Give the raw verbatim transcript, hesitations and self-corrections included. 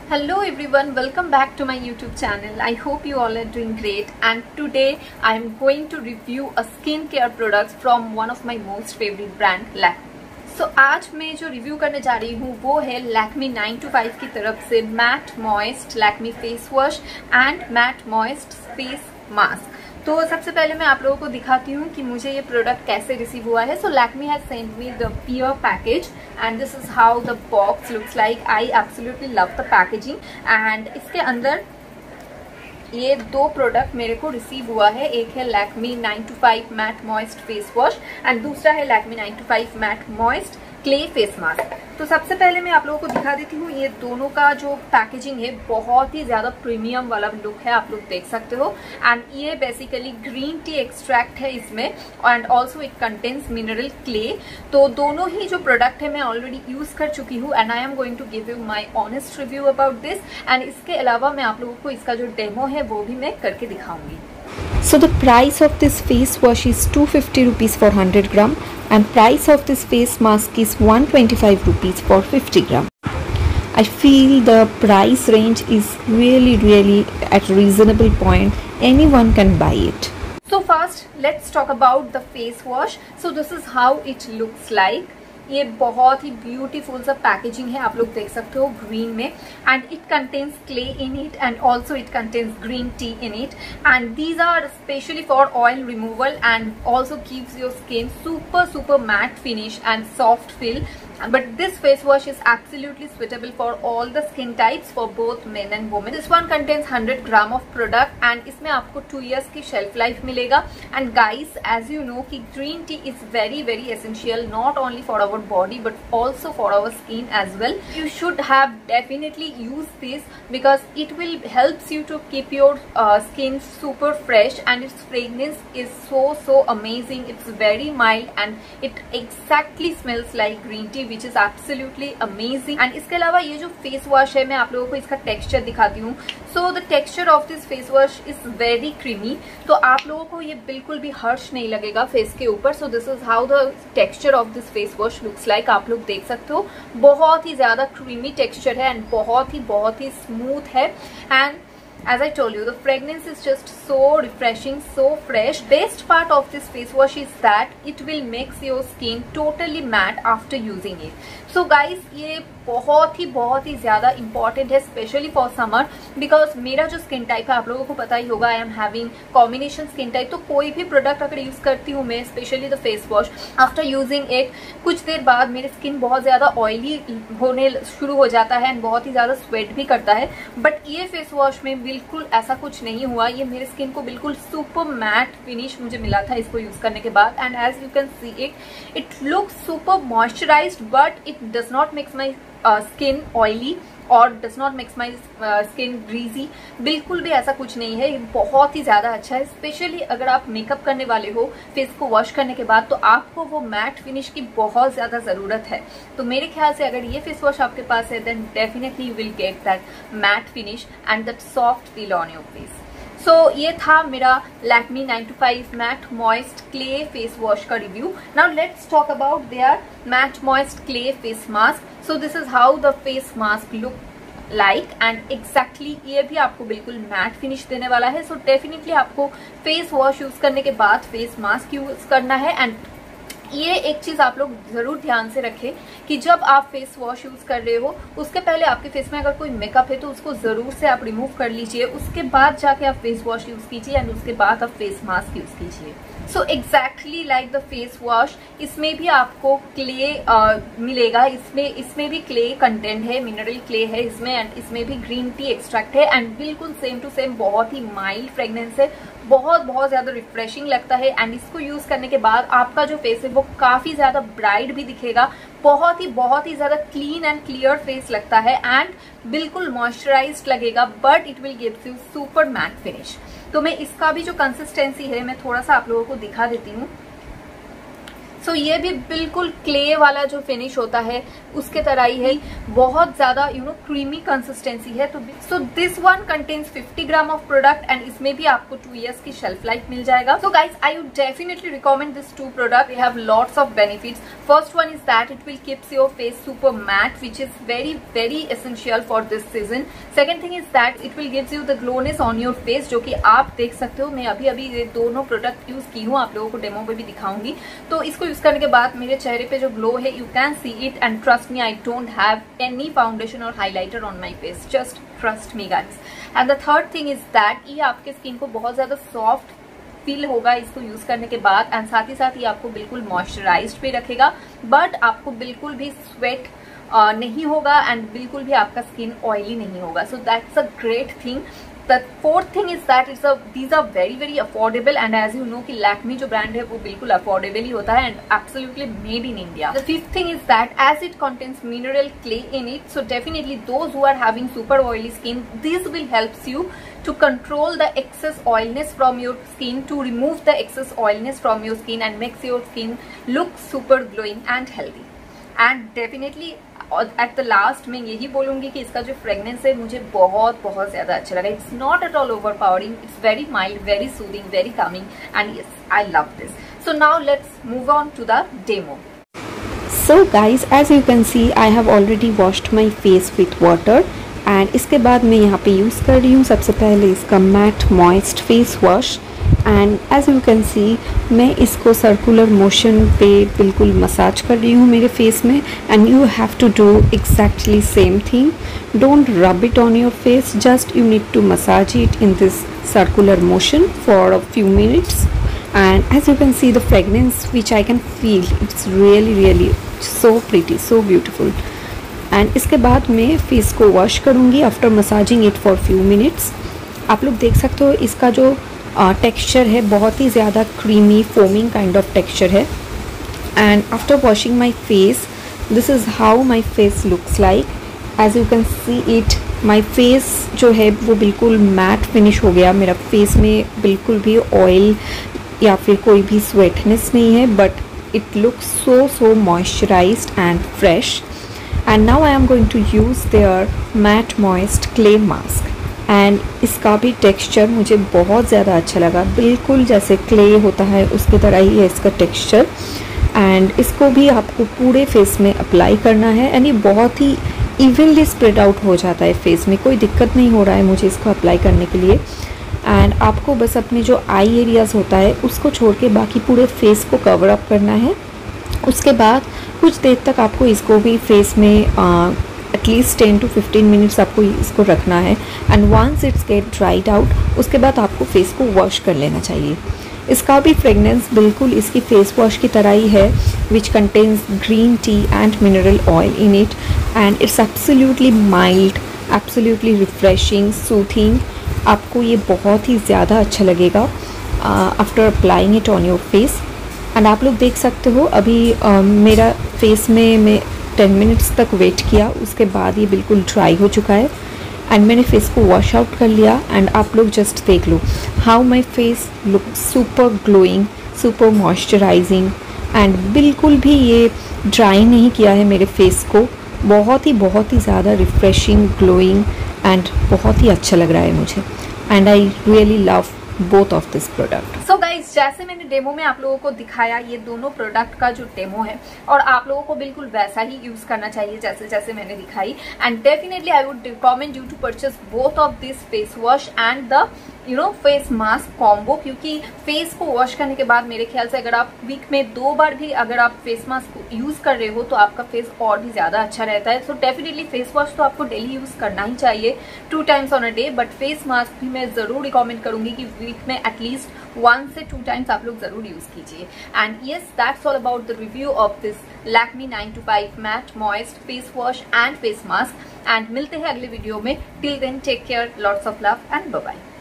Hello everyone, welcome back to my YouTube channel. I hope you all are doing great, and today I am going to review a skincare products from one of my most favorite brand Lakme. So आज मैं जो review करने जा रही हूँ वो है Lakme nine two five की तरफ से matte moist Lakme face wash and matte moist face mask. तो सबसे पहले मैं आप लोगों को दिखाती हूँ कि मुझे ये प्रोडक्ट कैसे रिसीव हुआ है। So Lakme has send me the pure package and this is how the box looks like. I absolutely love the packaging and इसके अंदर ये दो प्रोडक्ट मेरे को रिसीव हुआ है। एक है Lakme nine two five matte moist face wash and दूसरा है Lakme nine two five matte moist clay face mask. तो सबसे पहले मैं आप लोगों को दिखा देती हूँ ये दोनों का जो पैकेजिंग है, बहुत ही ज्यादा प्रीमियम वाला लुक है, आप लोग देख सकते हो। एंड ये बेसिकली ग्रीन टी एक्सट्रैक्ट है इसमें and also it contains mineral clay. तो दोनों ही जो प्रोडक्ट है मैं ऑलरेडी यूज कर चुकी हूँ and I am going to give you my honest review about this. And इसके अलावा मैं आप लोगों को इसका जो डेमो है वो भी मैं करके दिखाऊंगी। So the price of this face wash is two hundred fifty rupees for one hundred gram and price of this face mask is one hundred twenty-five rupees for fifty gram. I feel the price range is really really at a reasonable point. Anyone can buy it. So first let's talk about the face wash. So this is how it looks like. ये बहुत ही beautiful सा packaging है, आप लोग देख सकते हो green में। And it contains clay in it and also it contains green tea in it and these are specially for oil removal and also keeps your skin super super matte finish and soft feel. But this face wash is absolutely suitable for all the skin types for both men and women. This one contains one hundred gram of product and इसमें आपको two years की shelf life मिलेगा। And guys, as you know कि green tea is very very essential not only for our body but also for our skin as well. You should have definitely use this because it will helps you to keep your uh, skin super fresh and its fragrance is so so amazing. It's very mild and it exactly smells like green tea which is absolutely amazing. And इसके अलावा ये जो face wash है मैं आप लोगों को इसका टेक्सचर दिखाती हूँ। So the texture of this face wash is very creamy, तो आप लोगों को ये बिल्कुल भी हर्ष नहीं लगेगा फेस के ऊपर। So this is how the texture of this face wash looks like. आप लोग देख सकते हो बहुत ही ज्यादा क्रीमी टेक्सचर है एंड बहुत ही बहुत ही स्मूथ है। And as I told you, the fragrance is just so refreshing, so fresh. Best part of this face wash is that it will make your skin totally matte after using it. So guys, ये बहुत ही बहुत ही ज्यादा important है specially for summer because मेरा जो skin type है आप लोगों को पता ही होगा, I am having combination skin type. तो कोई भी प्रोडक्ट अगर यूज करती हूँ मैं, specially the face wash, after using it कुछ देर बाद मेरी स्किन बहुत ज्यादा ऑयली होने शुरू हो जाता है एंड बहुत ही ज्यादा स्वेट भी करता है। बट ये फेस वॉश में बिल्कुल ऐसा कुछ नहीं हुआ। ये मेरे स्किन को बिल्कुल सुपर मैट फिनिश मुझे मिला था इसको यूज करने के बाद। And as you can see it it looks super moisturised but it does not makes my skin oily और does not makes my skin greasy. बिल्कुल भी ऐसा कुछ नहीं है, ये बहुत ही ज्यादा अच्छा है। स्पेशली अगर आप मेकअप करने वाले हो फेस को वॉश करने के बाद तो आपको वो मैट फिनिश की बहुत ज्यादा जरूरत है। तो मेरे ख्याल से अगर ये फेस वॉश आपके पास है then definitely you will get that matte finish and that soft feel on your face. So so, ये था मेरा Lakme nine two five matte moist clay face wash का रिव्यू। Now let's talk about their matte moist clay face mask. So this is how the face mask look like and exactly ये भी आपको बिल्कुल matte finish देने वाला है। So so, डेफिनेटली आपको फेस वॉश यूज करने के बाद फेस मास्क यूज करना है। एंड ये एक चीज आप लोग जरूर ध्यान से रखें कि जब आप फेस वॉश यूज कर रहे हो उसके पहले आपके फेस में अगर कोई मेकअप है तो उसको जरूर से आप रिमूव कर लीजिए, उसके बाद जाके आप फेस वॉश यूज कीजिए एंड उसके बाद आप फेस मास्क यूज कीजिए। So exactly like the face wash इसमें भी आपको क्ले uh, मिलेगा। इसमें इसमें भी क्ले कंटेंट है, मिनरल क्ले है इसमें एंड इसमें भी ग्रीन टी एक्सट्रैक्ट है एंड बिल्कुल सेम टू सेम बहुत ही माइल्ड फ्रेग्रेंस है, बहुत बहुत ज्यादा रिफ्रेशिंग लगता है। एंड इसको यूज करने के बाद आपका जो फेस है वो काफी ज्यादा ब्राइट भी दिखेगा, बहुत ही बहुत ही ज्यादा क्लीन एंड क्लियर फेस लगता है एंड बिल्कुल मॉइस्चराइज्ड लगेगा but it will gives you super matte finish. तो मैं इसका भी जो कंसिस्टेंसी है मैं थोड़ा सा आप लोगों को दिखा देती हूँ। सो so, ये भी बिल्कुल क्ले वाला जो फिनिश होता है उसके तरह ही है, बहुत ज्यादा यू नो क्रीमी कंसिस्टेंसी है। तो so this one contains fifty gram of product and इसमें भी आपको टू इयर्स की शेल्फ लाइफ मिल जाएगा। So guys I would definitely recommend this two product, they have lots of benefits. First one is that it will keeps your face super matte which is very very essential for this season. Second thing is that it will gives you the glowness on your face, जो कि आप देख सकते हो। मैं अभी अभी ये दोनों प्रोडक्ट यूज की हूँ, आप लोगों को डेमो पे भी दिखाऊंगी। तो इसको यूज करने के बाद मेरे चेहरे पे जो ग्लो है, you can see it and trust me, I don't have any foundation or highlighter on my face, just trust me guys. And the third thing is that ये आपके स्किन को बहुत ज्यादा सॉफ्ट फील होगा इसको use करने के बाद, एंड साथ ही साथ ये आपको बिल्कुल मॉइस्चराइज्ड भी रखेगा, बट आपको बिल्कुल भी स्वेट uh, नहीं होगा एंड बिल्कुल भी आपका स्किन ऑयली नहीं होगा। So that's a great thing. The fourth thing is that it's a these are very very affordable and as you know कि Lakme जो brand है वो बिल्कुल affordable ही होता है and absolutely made in India. The fifth thing is that as it contains mineral clay in it, so definitely those who are having super oily skin, this will helps you to control the excess oiliness from your skin, to remove the excess oiliness from your skin and makes your skin look super glowing and healthy. And definitely at the last मैं यही बोलूंगी कि इसका जो fragrance है मुझे बहुत बहुत ज्यादा अच्छा लगा। It's not at all overpowering, it's very mild, very soothing, very calming and yes I love this. So now let's move on to the demo. So guys, as you can see I have already washed my face with water and इसके बाद मैं यहाँ पे use कर रही हूँ सबसे पहले इसका matte moist face wash. And as you can see मैं इसको सर्कुलर मोशन पे बिल्कुल मसाज कर रही हूँ मेरे फेस में, and you have to do exactly same thing. Don't rub it on your face, just you need to massage it in this circular motion for a few minutes, and as you can see the fragrance which I can feel, it's really really so pretty, so beautiful. and इसके बाद मैं face को wash करूँगी after massaging it for few minutes. आप लोग देख सकते हो इसका जो टेक्सचर uh, है बहुत ही ज़्यादा creamy foaming kind of texture है। And after washing my face this is how my face looks like. As you can see it, my face जो है वो बिल्कुल मैट फिनिश हो गया। मेरा फेस में बिल्कुल भी ऑयल या फिर कोई भी स्वेटनेस नहीं है, but it looks so so moisturised and fresh. And now I am going to use their matte moist clay mask. And इसका भी टेक्सचर मुझे बहुत ज़्यादा अच्छा लगा, बिल्कुल जैसे क्ले होता है उसकी तरह ही है इसका टेक्सचर। एंड इसको भी आपको पूरे फेस में अप्लाई करना है, यानी बहुत ही इवनली स्प्रेड आउट हो जाता है फेस में, कोई दिक्कत नहीं हो रहा है मुझे इसको अप्लाई करने के लिए। एंड आपको बस अपने जो आई एरियाज़ होता है उसको छोड़ के बाकी पूरे फेस को कवर अप करना है। उसके बाद कुछ देर तक आपको इसको भी फेस में at least ten to fifteen minutes आपको इसको रखना है। And once it's get dried out उसके बाद आपको फेस को वॉश कर लेना चाहिए। इसका भी फ्रेगनेंस बिल्कुल इसकी फेस वॉश की तरह ही है, which contains green tea and mineral oil in it, and it's absolutely mild, absolutely refreshing, soothing. आपको ये बहुत ही ज़्यादा अच्छा लगेगा after applying it on your face. And आप लोग देख सकते हो अभी uh, मेरा फेस में मैं टेन मिनट्स तक वेट किया, उसके बाद ये बिल्कुल ड्राई हो चुका है एंड मैंने फेस को वॉश आउट कर लिया। एंड आप लोग जस्ट देख लो how my face look super glowing, super moisturising, and बिल्कुल भी ये ड्राई नहीं किया है मेरे फेस को। बहुत ही बहुत ही ज़्यादा रिफ्रेशिंग, ग्लोइंग एंड बहुत ही अच्छा लग रहा है मुझे। And I really love both of this product. So guys, जैसे मैंने डेमो में आप लोगों को दिखाया ये दोनों प्रोडक्ट का जो डेमो है, और आप लोगों को बिल्कुल वैसा ही यूज करना चाहिए जैसे जैसे मैंने दिखाई। And definitely I would recommend you to purchase both of this face wash and the you know face mask combo, क्योंकि फेस को वॉश करने के बाद मेरे ख्याल से अगर आप वीक में दो बार भी अगर आप फेस मास्क यूज कर रहे हो तो आपका फेस और भी ज्यादा अच्छा रहता है। सो डेफिनेटली फेस वॉश तो आपको डेली यूज करना ही चाहिए, two times on a day, but face mask भी मैं जरूर रिकमेंड करूंगी कि वीक में एटलीस्ट वन से टू टाइम्स आप लोग जरूर यूज कीजिए। And yes, that's all about the review of this Lakme nine two five matte moist face wash and face mask. And मिलते हैं अगले वीडियो में। Till then take care, lots of love and bye bye.